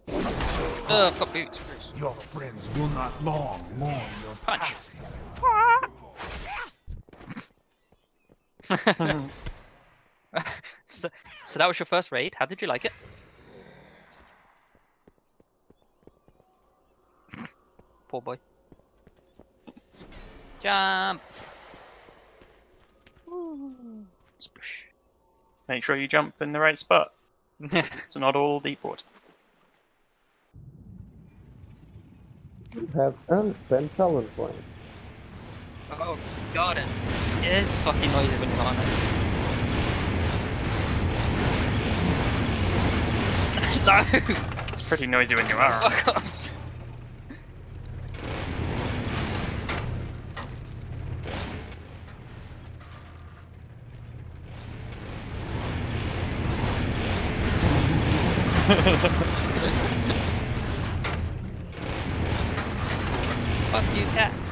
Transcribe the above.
I've got boots. Your friends will not long mourn your Punch. passing. so, so that was your first raid. How did you like it? Poor boy. Jump. Spush. Make sure you jump in the right spot. It's not all deep water. You have unspent talent points. Oh, got it. It is fucking noisy when you're on it. No! It's pretty noisy when you are. Fuck off. Fuck you, cat.